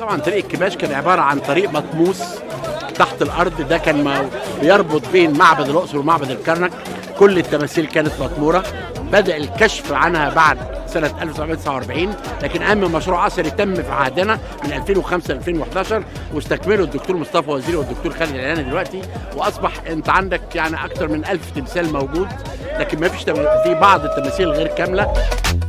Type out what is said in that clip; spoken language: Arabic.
طبعا طريق الكباش كان عباره عن طريق مطموس تحت الارض، ده كان بيربط بين معبد الاقصر ومعبد الكرنك. كل التماثيل كانت مطموره. بدأ الكشف عنها بعد سنة 1949، لكن أهم مشروع أثري تم في عهدنا من 2005 ل 2011 واستكمله الدكتور مصطفى وزير والدكتور خالد العياني دلوقتي، وأصبح أنت عندك يعني أكثر من 1000 تمثال موجود، لكن ما فيش في بعض التماثيل غير كاملة.